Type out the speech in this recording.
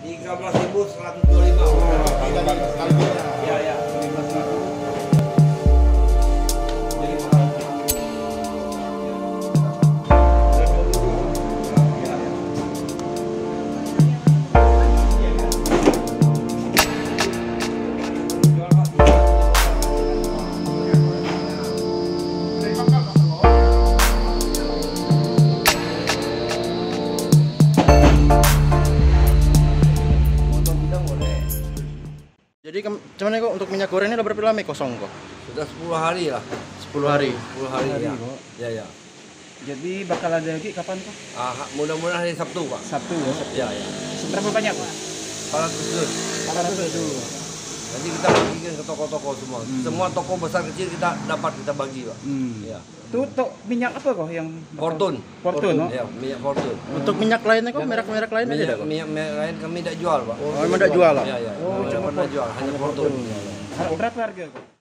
13.125. Ya, ya. Jadi cuman kok untuk minyak goreng ini udah berapa lama kosong kok? Sudah 10 hari lah. 10 hari. 10 hari ya. Ya, ya. Jadi bakal ada lagi kapan kok? Mudah-mudahan hari Sabtu, Pak. Sabtu ya. Ya, ya. Seberapa banyak kok? 400 dus. 400 dulu. Nanti kita bagikan ke toko-toko semua. Semua toko besar kecil kita bagi, Pak. Ya. Tuh minyak apa kok yang Fortune. Fortune, no? Ya, minyak Fortune. Untuk minyak lainnya kok merek-merek lain aja kok? Minyak lain kami tidak jual, Pak. Oh, emang tidak jual lah. Ya, ya. Oh, Tidak cuma pernah jual, hanya Fortune. Berapa harga kok?